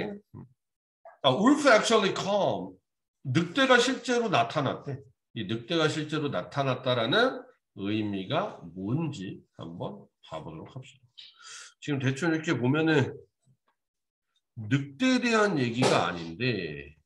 right? Wolf actually come. 늑대가 실제로 나타났대. 이 늑대가 실제로 나타났다라는 의미가 뭔지 한번 봐보도록 합시다. 지금 대충 이렇게 보면은 늑대에 대한 얘기가 아닌데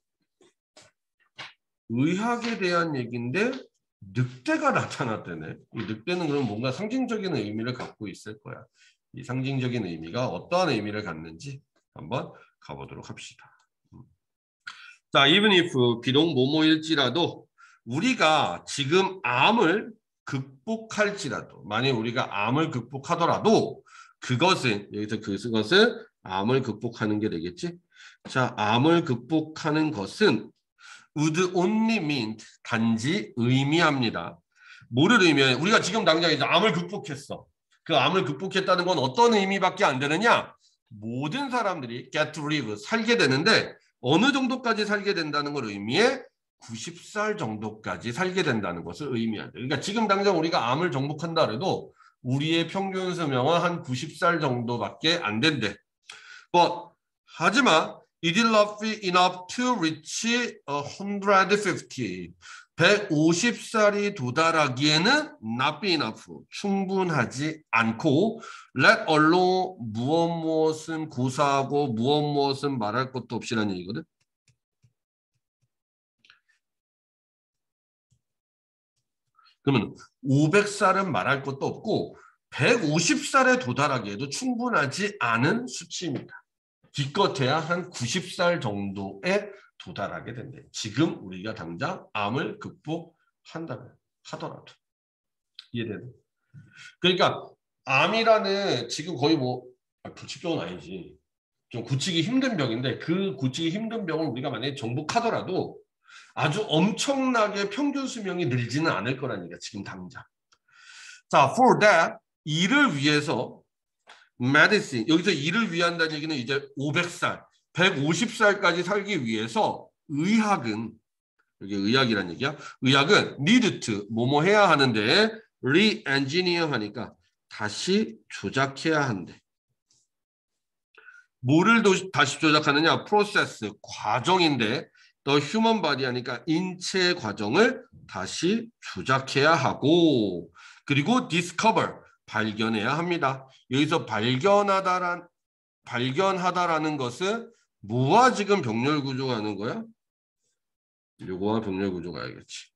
의학에 대한 얘기인데 늑대가 나타났다네. 이 늑대는 그럼 뭔가 상징적인 의미를 갖고 있을 거야. 이 상징적인 의미가 어떠한 의미를 갖는지 한번 가보도록 합시다. 자, even if 비록 뭐뭐일지라도 우리가 지금 암을 극복할지라도 만약 우리가 암을 극복하더라도 그것은 여기서 그것은 암을 극복하는 게 되겠지. 자, 암을 극복하는 것은 would only mean 단지 의미합니다. 뭐를 의미해? 우리가 지금 당장 이제 암을 극복했어. 그 암을 극복했다는 건 어떤 의미밖에 안 되느냐? 모든 사람들이 get to live 살게 되는데 어느 정도까지 살게 된다는 걸 의미해 90살 정도까지 살게 된다는 것을 의미한다. 그러니까 지금 당장 우리가 암을 정복한다 해도 우리의 평균 수명은 한 90살 정도밖에 안 된대. But 하지만 it is not enough to reach 150. 150살이 도달하기에는 not be enough. 충분하지 않고 let alone 무엇은 고사하고 무엇은 말할 것도 없이라는 얘기거든. 그러면 500살은 말할 것도 없고 150살에 도달하기에도 충분하지 않은 수치입니다. 기껏해야 한 90살 정도에 도달하게 된대. 지금 우리가 당장 암을 극복한다면 하더라도. 이해되네? 그러니까 암이라는 지금 거의 뭐 불치병은 아니지. 좀 고치기 힘든 병인데 그 고치기 힘든 병을 우리가 만약에 정복하더라도 아주 엄청나게 평균 수명이 늘지는 않을 거라는 얘기야. 지금 당장. 자, for that 이를 위해서 medicine 여기서 이를 위한다는 얘기는 이제 500살, 150살까지 살기 위해서 의학은 여기 의학이란 얘기야. 의학은 need to 뭐뭐 해야 하는데 re-engineer 하니까 다시 조작해야 한대. 뭐를 다시 조작하느냐? process 과정인데 the human body 하니까 인체 과정을 다시 조작해야 하고 그리고 discover 발견해야 합니다. 여기서 발견하다라는 것은 뭐와 지금 병렬 구조가 하는 거야? 요거와 병렬 구조가 알겠지.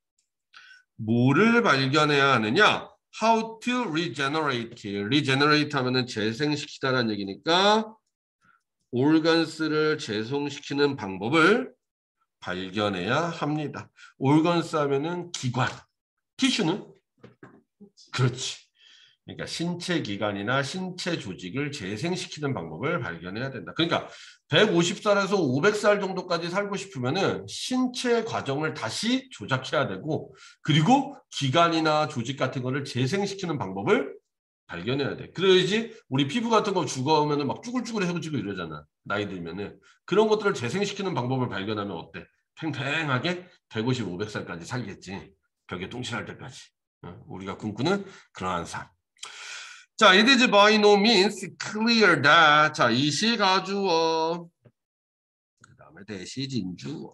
뭐를 발견해야 하느냐? How to regenerate. regenerate 하면은 재생시키다라는 얘기니까 organs를 재생시키는 방법을 발견해야 합니다. organs 하면은 기관. 티슈는? 그렇지. 그러니까 신체 기관이나 신체 조직을 재생시키는 방법을 발견해야 된다. 그러니까 150살에서 500살 정도까지 살고 싶으면은 신체 과정을 다시 조작해야 되고 그리고 기관이나 조직 같은 거를 재생시키는 방법을 발견해야 돼. 그래야지 우리 피부 같은 거 죽어오면은 막 쭈글쭈글해지고 이러잖아. 나이 들면은. 그런 것들을 재생시키는 방법을 발견하면 어때? 팽팽하게 150, 500살까지 살겠지. 벽에 똥칠할 때까지. 우리가 꿈꾸는 그러한 삶. 자, it is by no means clear that. 자, 이시가주어. 그 다음에 대시진주어.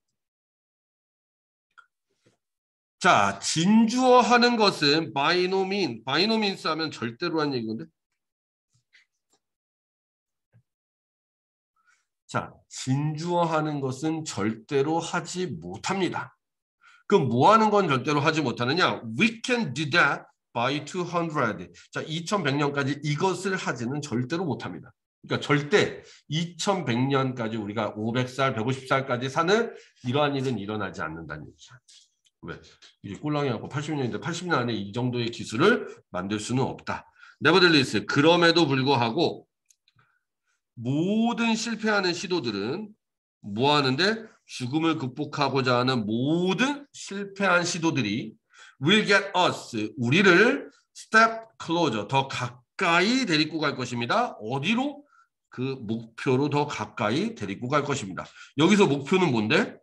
자, 진주어 하는 것은 by no means 하면 절대로 한 얘기인데. 자, 진주어 하는 것은 절대로 하지 못합니다. 그럼 뭐 하는 건 절대로 하지 못하느냐? We can do that by 200. 자, 2100년까지 이것을 하지는 절대로 못합니다. 그러니까 절대 2100년까지 우리가 500살, 150살까지 사는 이러한 일은 일어나지 않는다는 얘기야. 왜? 이게 꼴랑이하고 80년인데 80년 안에 이 정도의 기술을 만들 수는 없다. Nevertheless, 그럼에도 불구하고 모든 실패하는 시도들은 뭐 하는데? 죽음을 극복하고자 하는 모든 실패한 시도들이 will get us, 우리를 step closer, 더 가까이 데리고 갈 것입니다. 어디로? 그 목표로 더 가까이 데리고 갈 것입니다. 여기서 목표는 뭔데?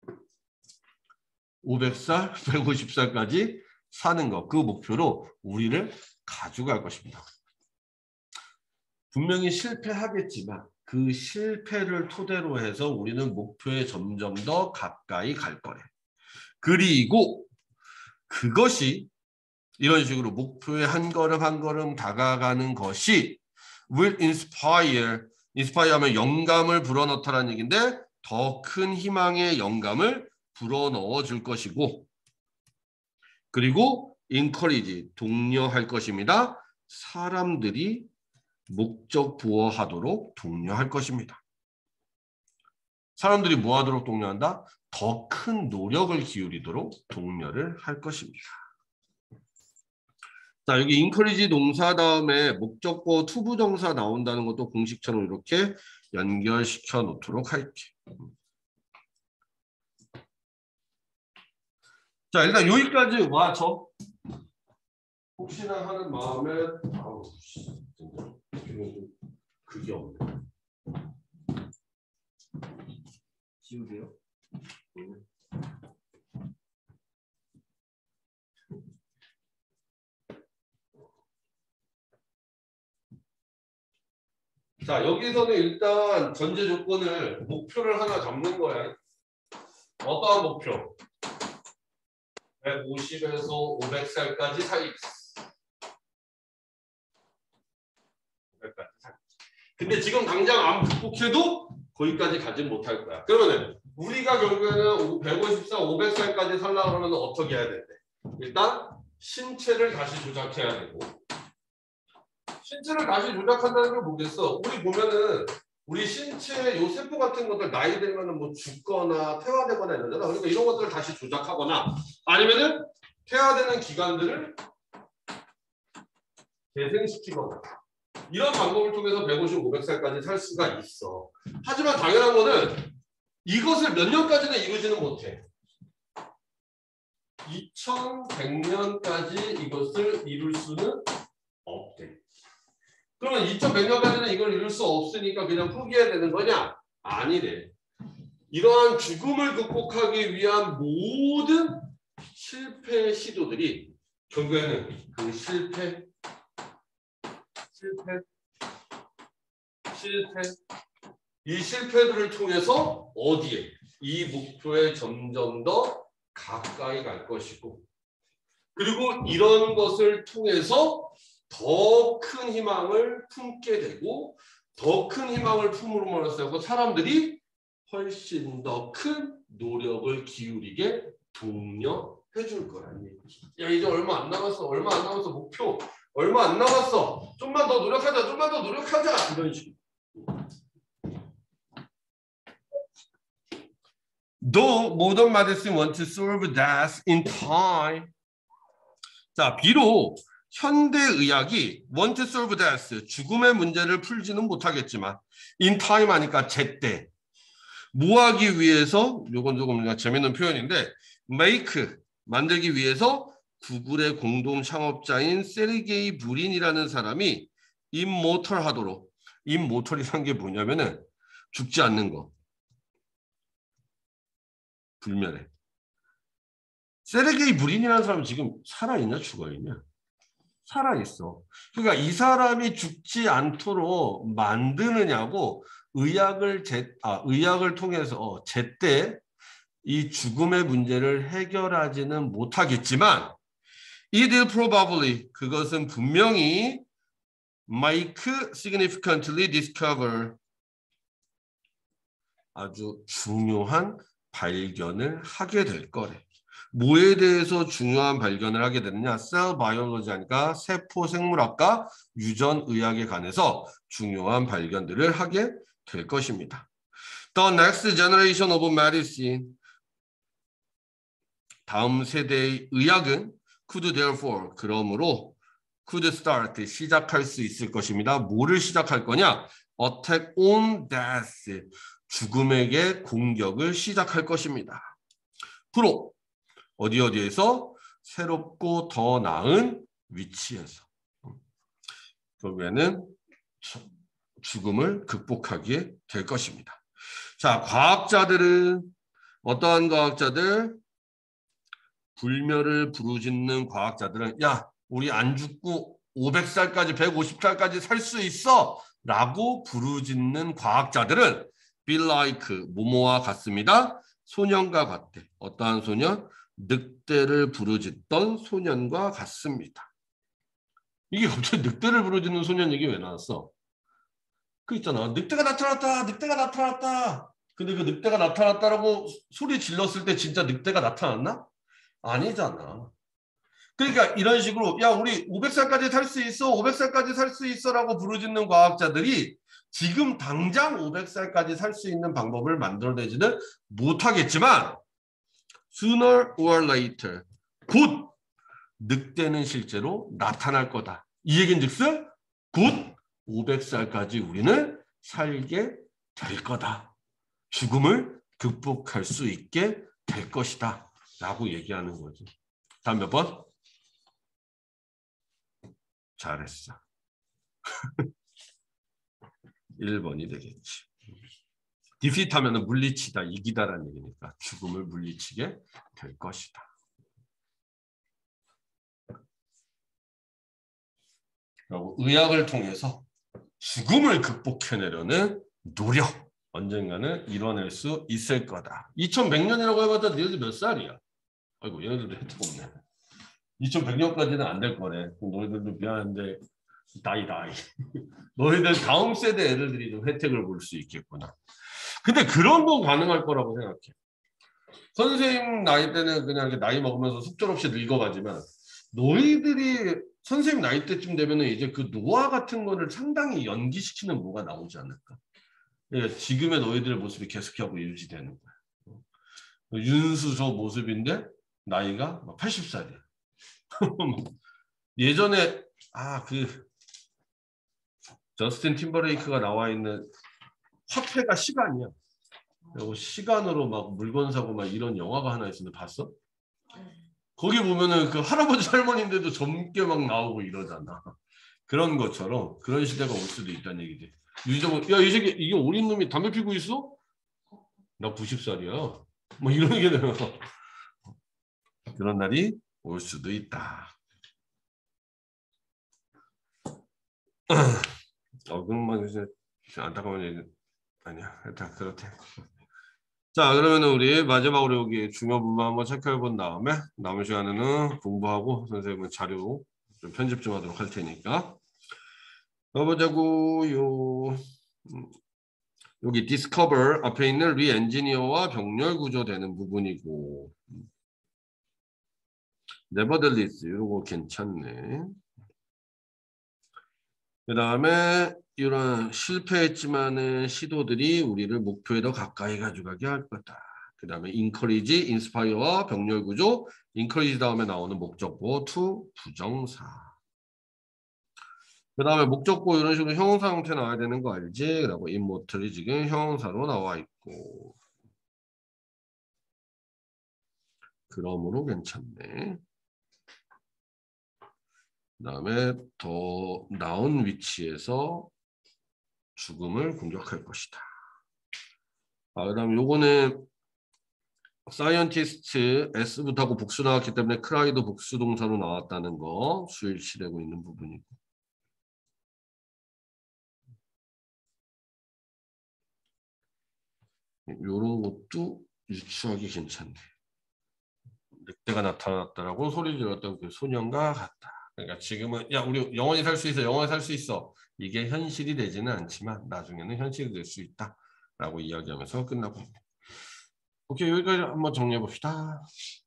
500살, 150살까지 사는 것. 그 목표로 우리를 가져갈 것입니다. 분명히 실패하겠지만 그 실패를 토대로 해서 우리는 목표에 점점 더 가까이 갈 거래. 그리고 그것이 이런 식으로 목표에 한 걸음 한 걸음 다가가는 것이 will inspire하면 영감을 불어넣다라는 얘기인데 더 큰 희망의 영감을 불어넣어 줄 것이고 그리고 encourage, 독려할 것입니다. 사람들이 목적 부여하도록 독려할 것입니다. 사람들이 뭐 하도록 독려한다? 더 큰 노력을 기울이도록 독려를 할 것입니다. 자, 여기 encourage 동사 다음에 목적어 투부정사 나온다는 것도 공식처럼 이렇게 연결시켜 놓도록 할게. 자, 일단 여기까지 와서 혹시나 하는 마음에 아우 진짜 그게 없네. 지우세요. 자, 여기서는 일단 전제 조건을 목표를 하나 잡는 거야. 어떠한 목표? 150에서 500살까지 살기. 500까지 살기. 근데 지금 당장 안 극복해도 거기까지 가진 못할 거야. 그러면 우리가 결국에는 154, 500살까지 살려고 하면 어떻게 해야 된대? 일단 신체를 다시 조작해야 되고 신체를 다시 조작한다는 게 뭐겠어? 우리 보면은 우리 신체 요 세포 같은 것들 나이 들면은 뭐 죽거나 퇴화되거나 이러잖아. 그러니까 이런 것들을 다시 조작하거나 아니면은 퇴화되는 기관들을 재생시키거나 이런 방법을 통해서 150, 500살까지 살 수가 있어. 하지만 당연한 거는 이것을 몇 년까지는 이루지는 못해. 2100년까지 이것을 이룰 수는 없대. 그러면 2100년까지는 이걸 이룰 수 없으니까 그냥 포기해야 되는 거냐? 아니래. 이러한 죽음을 극복하기 위한 모든 실패 시도들이 결국에는 그 실패 이 실패들을 통해서 어디에? 이 목표에 점점 더 가까이 갈 것이고 그리고 이런 것을 통해서 더 큰 희망을 품게 되고 더 큰 희망을 품음으로써 사람들이 훨씬 더 큰 노력을 기울이게 독려해 줄 거라는 얘기지. 야 이제 얼마 안 남았어. 목표 얼마 안 남았어. 좀만 더 노력하자. 이런 식으로. Though modern medicine wants to solve death in time. 자, 비록 현대의학이 want to solve death, 죽음의 문제를 풀지는 못하겠지만 in time 하니까 제때 뭐 하기 위해서 요건 조금 재밌는 표현인데 make, 만들기 위해서 구글의 공동 창업자인 세르게이 브린이라는 사람이 immortal 하도록 immortal이라는 게 뭐냐면은 죽지 않는 거 불멸해. 세르게이 브린이라는 사람은 지금 살아있냐 죽어있냐? 살아있어. 그러니까 이 사람이 죽지 않도록 만드느냐고 의학을 통해서 제때 이 죽음의 문제를 해결하지는 못하겠지만 it will probably 그것은 분명히 make significantly discover 아주 중요한 발견을 하게 될 거래. 뭐에 대해서 중요한 발견을 하게 되느냐? 셀 바이올로지 하니까 세포 생물학과 유전의학에 관해서 중요한 발견들을 하게 될 것입니다. The next generation of medicine 다음 세대의 의학은 could therefore 그러므로 could start 시작할 수 있을 것입니다. 뭐를 시작할 거냐? Attack on death 죽음에게 공격을 시작할 것입니다. 프로 어디에서 새롭고 더 나은 위치에서 결국에는 죽음을 극복하게 될 것입니다. 자, 과학자들은 어떠한 과학자들? 불멸을 부르짖는 과학자들은 야, 우리 안 죽고 500살까지 150살까지 살 수 있어 라고 부르짖는 과학자들은 be like 뭐뭐와 같습니다. 소년과 같대. 어떠한 소년? 늑대를 부르짖던 소년과 같습니다. 이게 갑자기 늑대를 부르짖는 소년 얘기 왜 나왔어? 그 있잖아. 늑대가 나타났다. 늑대가 나타났다. 근데 그 늑대가 나타났다라고 소리 질렀을 때 진짜 늑대가 나타났나? 아니잖아. 그러니까 이런 식으로 야 우리 500살까지 살 수 있어. 500살까지 살 수 있어라고 부르짖는 과학자들이 지금 당장 500살까지 살 수 있는 방법을 만들어내지는 못하겠지만 sooner or later 곧 늑대는 실제로 나타날 거다. 이 얘기인즉슨 곧 500살까지 우리는 살게 될 거다. 죽음을 극복할 수 있게 될 것이다. 라고 얘기하는 거지. 다음 몇 번? 잘했어. 1번이 되겠지. 디피트 하면 물리치다, 이기다라는 얘기니까 죽음을 물리치게 될 것이다. 그리고 의학을 통해서 죽음을 극복해내려는 노력 언젠가는 이뤄낼 수 있을 거다. 2100년이라고 해봤자 너희들 몇 살이야? 아이고 얘네들도 혜택 없네. 2100년까지는 안 될 거네. 너희들도 미안한데 나이. 너희들 다음 세대 애들이 좀 혜택을 볼 수 있겠구나. 근데 그런 건 가능할 거라고 생각해. 선생님 나이 때는 그냥 이렇게 나이 먹으면서 속절없이 늙어가지만 너희들이 선생님 나이 때쯤 되면은 이제 그 노화 같은 거를 상당히 연기시키는 뭐가 나오지 않을까. 그러니까 지금의 너희들의 모습이 계속하고 유지되는 거야. 윤수저 모습인데 나이가 80살이야. 예전에 그 저스틴 팀버레이크가 나와 있는 화폐가 시간이야. 그리고 시간으로 막 물건 사고 막 이런 영화가 하나 있었는데 봤어? 거기 보면은 그 할아버지 할머니인데도 젊게 막 나오고 이러잖아. 그런 것처럼 그런 시대가 올 수도 있다는 얘기지. 유정은 야 이 새끼 이게 어린 놈이 담배 피고 있어? 나 90살이야. 뭐 이런 게 되면 그런 날이 올 수도 있다. 그러면 이제 안타까운 얘기 아니야. 일단 그렇대. 자, 그러면 우리 마지막으로 여기 중요 부분 한번 체크해 본 다음에 남은 시간에는 공부하고 선생님은 자료 좀 편집 좀 하도록 할 테니까. 가보자고요. 여기 discover 앞에 있는 re-engineer와 병렬 구조되는 부분이고 nevertheless 이런 거 괜찮네. 그 다음에 이런 실패했지만은 시도들이 우리를 목표에 더 가까이 가져가게 할 거다. 그 다음에 encourage, inspire와 병렬 구조, encourage 다음에 나오는 목적보 to 부정사. 그 다음에 목적보 이런 식으로 형용사 형태 나와야 되는 거 알지? 그리고 immortal이 지금 형용사로 나와 있고. 그러므로 괜찮네. 그 다음에 더 나은 위치에서 죽음을 공격할 것이다. 그 다음에 요거는 사이언티스트 S부터 하고 복수 나왔기 때문에 크라이도 복수 동사로 나왔다는 거 수일치되고 있는 부분이고. 요런 것도 유추하기 괜찮네. 늑대가 나타났다라고 소리 질렀던 그 소년과 같다. 그러니까 지금은 야 우리 영원히 살 수 있어. 영원히 살 수 있어. 이게 현실이 되지는 않지만 나중에는 현실이 될 수 있다. 라고 이야기하면서 끝나고 있네. 오케이 여기까지 한번 정리해 봅시다.